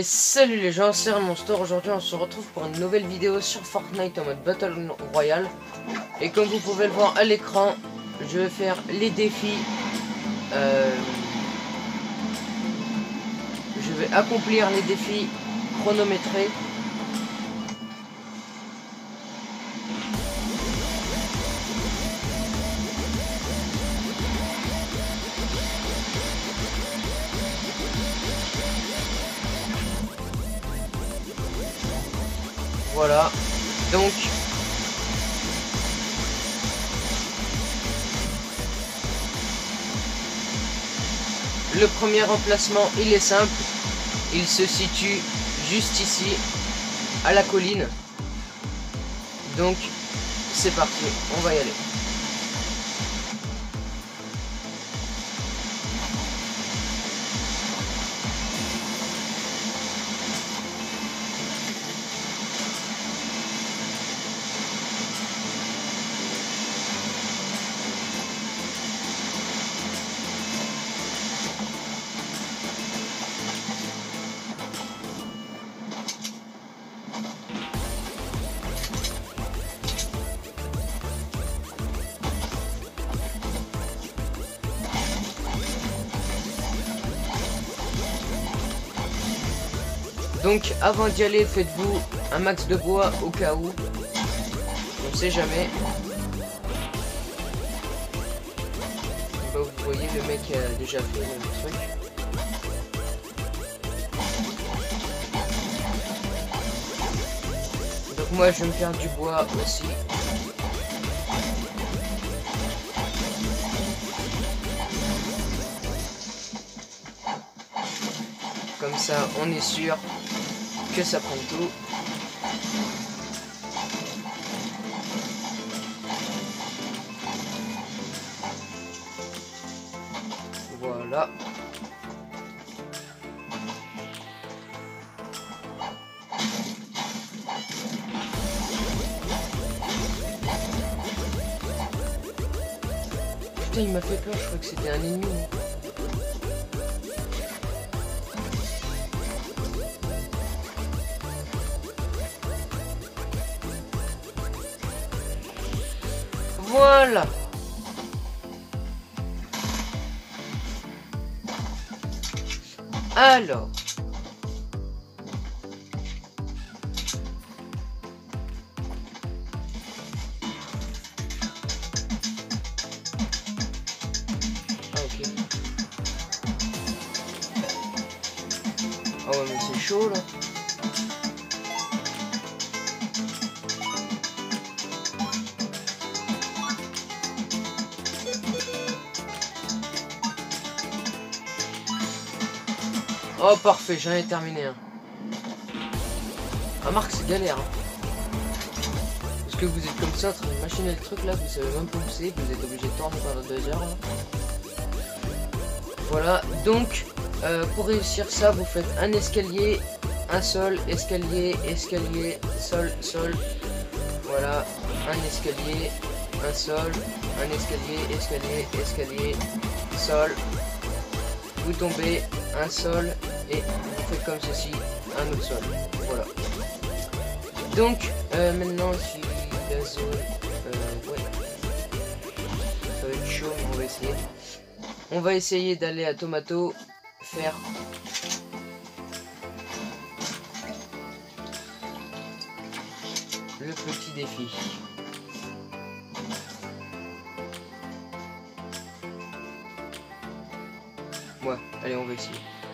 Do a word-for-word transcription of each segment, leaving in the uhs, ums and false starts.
salut les gens, c'est Monster. Aujourd'hui on se retrouve pour une nouvelle vidéo sur Fortnite en mode Battle Royale. Et comme vous pouvez le voir à l'écran, je vais faire les défis. Euh, je vais accomplir les défis chronométrés. Voilà, donc le premier emplacement il est simple, il se situe juste ici à la colline, donc c'est parti, on va y aller. Donc avant d'y aller, faites-vous un max de bois au cas où. On ne sait jamais. Bah, vous voyez, le mec a déjà fait le truc. Donc moi je vais me faire du bois aussi. Comme ça on est sûr que ça prend tout. Voilà. Putain, il m'a fait peur, je crois que c'était un ennemi. Voilà. Alors. Ah ok. Ah ouais mais c'est chaud là. Oh parfait, j'en ai terminé un. Ah Marc, c'est galère. Hein. Parce que vous êtes comme ça en train de machiner le truc là, vous savez même pas où c'est, vous êtes obligé de tourner pendant deux heures. Là. Voilà, donc euh, pour réussir ça, vous faites un escalier, un sol, escalier, escalier, sol, sol. Voilà, un escalier, un sol, un escalier, escalier, escalier, sol. Vous tombez, un sol, et vous faites comme ceci, un autre sol. Voilà. Donc, euh, maintenant, si la zone... Euh, ouais. Ça va être chaud, mais on va essayer. On va essayer d'aller à Tomato, faire... le petit défi. Ouais, allez, on va essayer.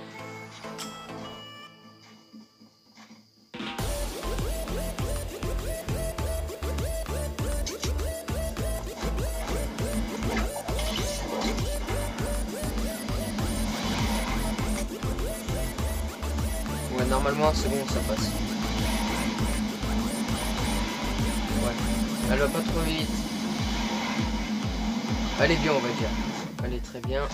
Ouais, normalement, c'est bon, ça passe. Ouais, elle va pas trop vite. Elle est bien, on va dire. Elle est très bien.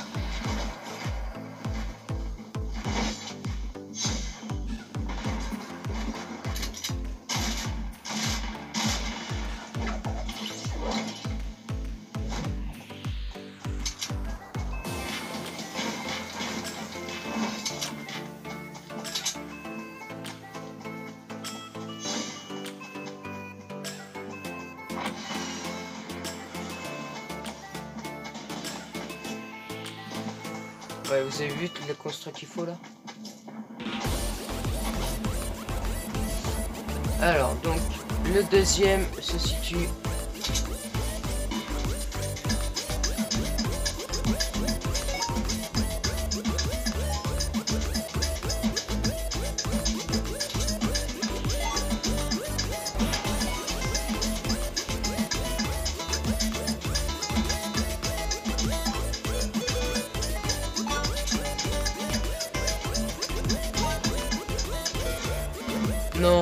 Ouais, vous avez vu les construits qu'il faut là. Alors, donc, le deuxième se situe... Non.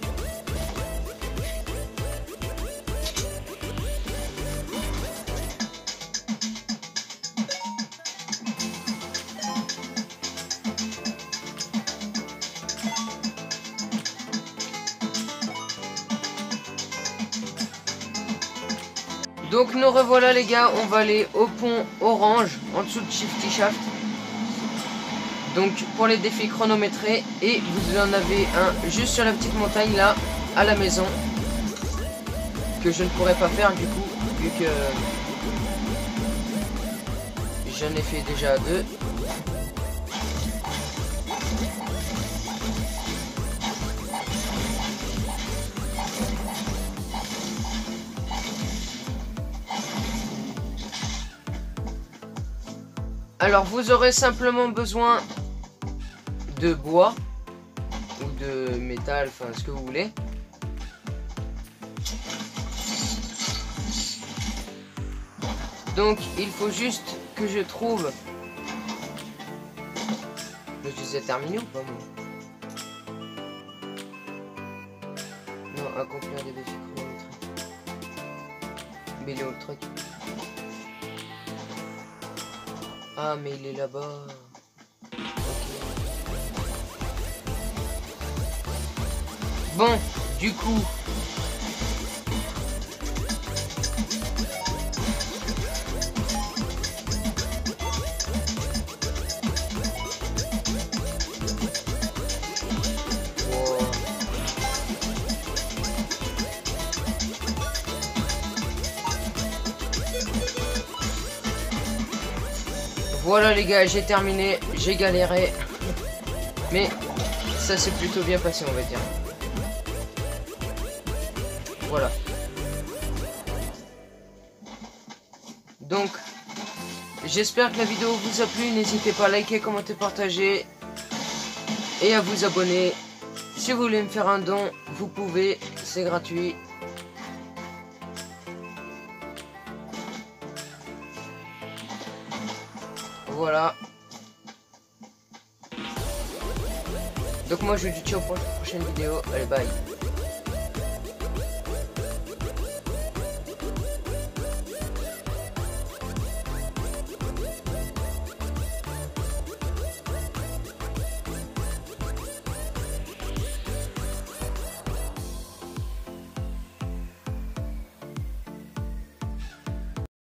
Donc nous revoilà les gars, on va aller au pont orange, en dessous de Shifty Shaft. Donc pour les défis chronométrés, et vous en avez un juste sur la petite montagne là, à la maison, que je ne pourrais pas faire du coup, vu que j'en ai fait déjà deux. Alors vous aurez simplement besoin de bois ou de métal, enfin ce que vous voulez. Donc il faut juste que je trouve... Je les ai terminés ou pas moi? Non, accomplir des défis chronométrés. Mais il est où le truc? Ah mais il est là-bas. Bon, du coup... Wow. Voilà les gars, j'ai terminé, j'ai galéré. Mais ça s'est plutôt bien passé on va dire. Voilà. Donc, j'espère que la vidéo vous a plu. N'hésitez pas à liker, commenter, partager et à vous abonner. Si vous voulez me faire un don, vous pouvez, c'est gratuit. Voilà. Donc moi je vous dis ciao pour la prochaine vidéo. Allez bye.